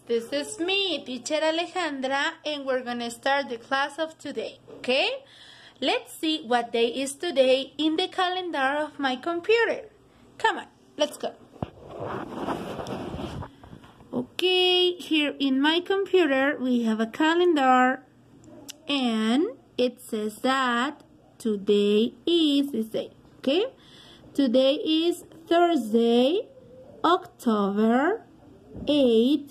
this is me, Teacher Alejandra, and we're gonna start the class of today, okay? Let's see what day is today in the calendar of my computer. Come on, let's go. Okay, here in my computer we have a calendar and it says that today is this day, okay? Today is Thursday, October 8,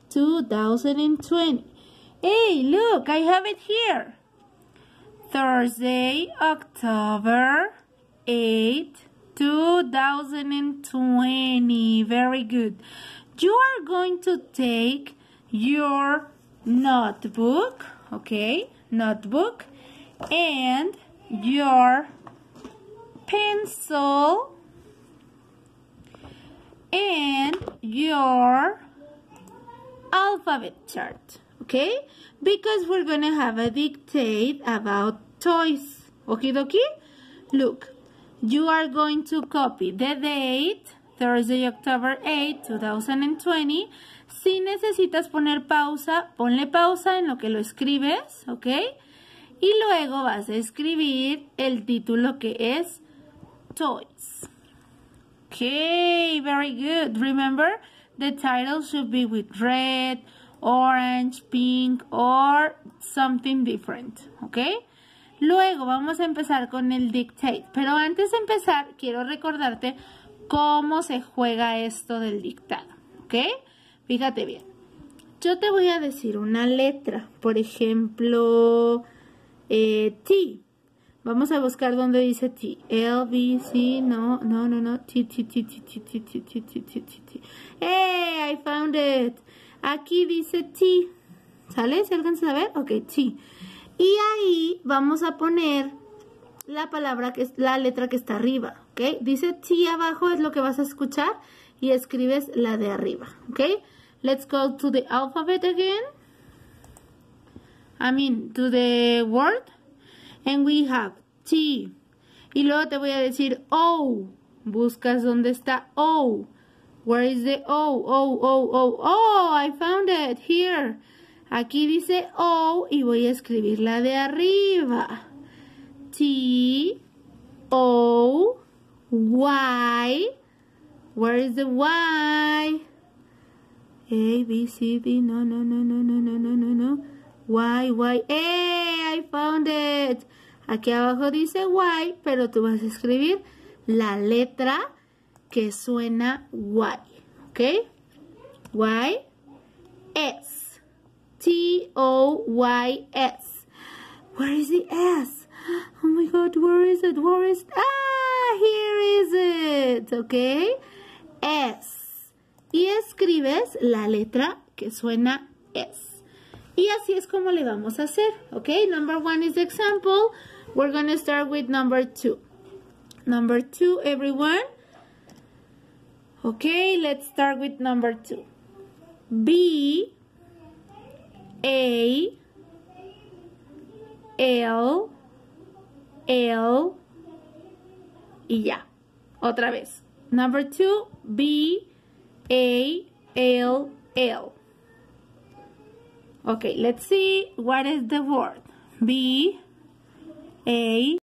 2020. Hey, look, I have it here. Thursday, October 8, 2020. Very good. You are going to take your notebook, okay? Notebook and your pencil and your alphabet chart, okay? Because we're gonna have a dictate about toys, okie dokie? Look, you are going to copy the date, Thursday, October 8, 2020. Si necesitas poner pausa, ponle pausa en lo que lo escribes, ¿ok? Y luego vas a escribir el título que es Toys. Okay, very good. Remember, the title should be with red, orange, pink, or something different, okay? Luego vamos a empezar con el dictate. Pero antes de empezar, quiero recordarte cómo se juega esto del dictado, ¿ok? Fíjate bien. Yo te voy a decir una letra, por ejemplo, T. Vamos a buscar donde dice T. L, B, C, no. T. Hey, I found it. Aquí dice T. ¿Sale? ¿Se alcanza a ver? Ok, T. Y ahí vamos a poner la palabra que es la letra que está arriba, ¿ok? Dice T abajo, es lo que vas a escuchar y escribes la de arriba, ¿ok? Let's go to the alphabet again. To the word. And we have T. Y luego te voy a decir O. Buscas dónde está O. Where is the O? Oh, I found it. Here. Aquí dice O y voy a escribir la de arriba. T, O, Y. Where is the Y? A, B, C, D. No. Y. Hey, I found it. Aquí abajo dice Y, pero tú vas a escribir la letra que suena Y. ¿Ok? Y, S. T-O-Y-S. Where is the S? Oh my God, where is it? Ah, here is it. ¿Ok? S. Y escribes la letra que suena S. Y así es como le vamos a hacer, ¿ok? Number 1 is the example. We're going to start with number 2. Number 2, everyone. Okay, let's start with number 2. B, A, L, y ya. Otra vez. Number 2, B, A, L. Okay, let's see what is the word. B, A,